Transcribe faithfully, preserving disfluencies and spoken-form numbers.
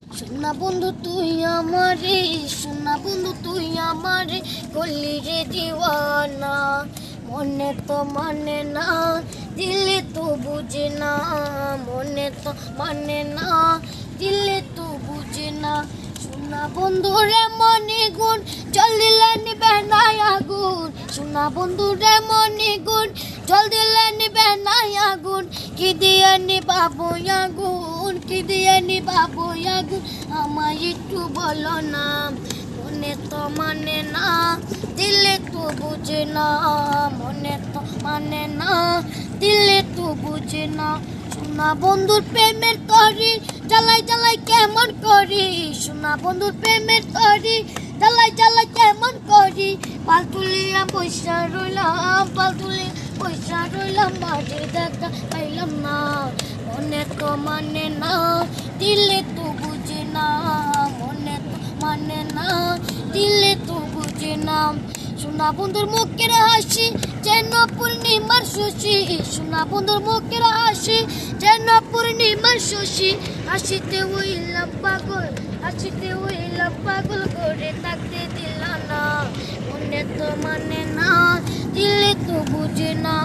সোনা বন্ধু তুই আমারে, সোনা বন্ধু তুই আমারে করলি রে দিওয়ানা। মনে তো মানে না, দিলে তো বুঝে না, মনে তো মানে না, দিলে তো বুঝে না। সোনা বন্ধু রে মনে গুণ, জল দিলে নিবে না আগুন। সোনা বন্ধু রে মনে গুণ, জল দিলে নিবে না আগুন। কি দিয়ে নিবাবো আগুন, কি দিয়ে নিবাবো আগুন, আমায় একটু বলো না। মনে তো মানে না, দিলে তো বুঝে না, মনে তো মানে না, দিলে তো বুঝে না। সোনা বন্ধুর প্রেমের তরি জ্বালাই জ্বালাই কেমন করি, সোনা বন্ধুর প্রেমের তরি জ্বালাই জ্বালাই কেমন করি। পাল তুলিয়া পয়সা রইলাম, পাল তুলিয়া পয়সা রইলাম, মাঝে দেখা পাইলাম না। মনে তো মানে না, দিলে তো বুঝে না, মনে তো মানে না, দিলে তো বুঝে না। সোনা বন্ধুর মুখের হাসি যেন পূর্ণিমার শশী, সোনা বন্ধুর মুখের হাসি যেন পূর্ণিমার শশী। হাসিতে হইলাম পাগল, হাসিতে হইলাম পাগল, করে থাকতে দিল না। মনে তো মানে না, দিলে তো বুঝে না,